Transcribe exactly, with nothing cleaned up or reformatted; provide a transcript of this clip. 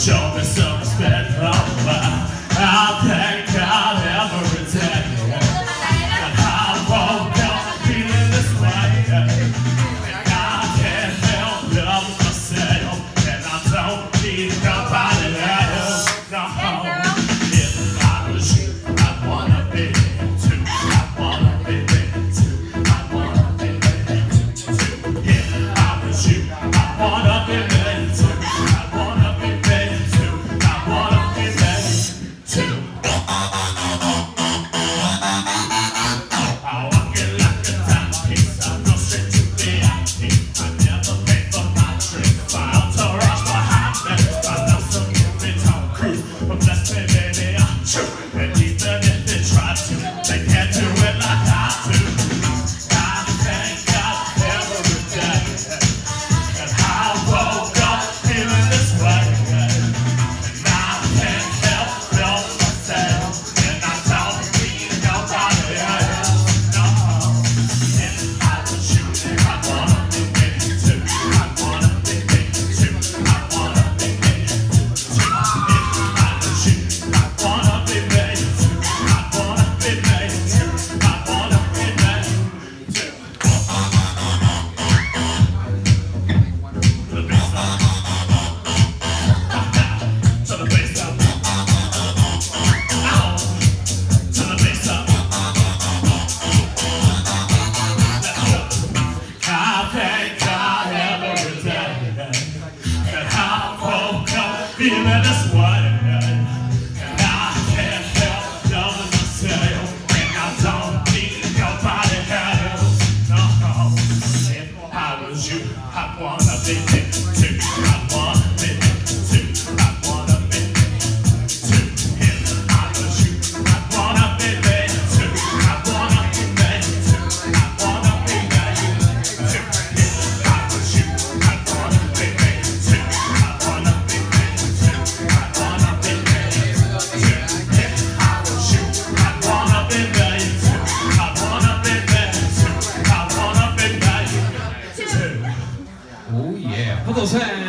Show me some respect, oh, I thank God every day. And I woke up feeling this way, and I can't help loving myself, and I don't need nobody else. No, if I was you, I'd wanna be too. I wanna be there too. I wanna be there too. If I was you, I wanna be there too. I wanna be there too. I wanna be there too. I walk it like a timepiece. I go straight to the I T. I never pay for my drink. My entourage behind me. I know some movie Tom Cruise, but bless me, baby, I'm true. And even if they try to, they can't do it like I do. I thank God every day, and I woke up feeling this way. And I can't help loving myself, and I don't need nobody else. No, if I was you, I wanna be with you too. I wanna be with you too. I wanna be with you too. If I was you, I wanna be with you too. I wanna be with you too. I wanna be with you too. To the best of, to the best of, ow, to the best of. I thank God every day, and I woke up feeling this way, and I can't help loving myself, and I don't need nobody else. No, if I was you, I'd wanna be there too. I wanna be there too. I wanna be there too. If I was you, I'd wanna be there too. I wanna be there too. I wanna be there too. If I was you, I'd wanna be there too. I wanna be there too. I wanna be there too. If I was you, I'd wanna be there too. I wanna be there too. I wanna be there too. Oh yeah. Put those hands.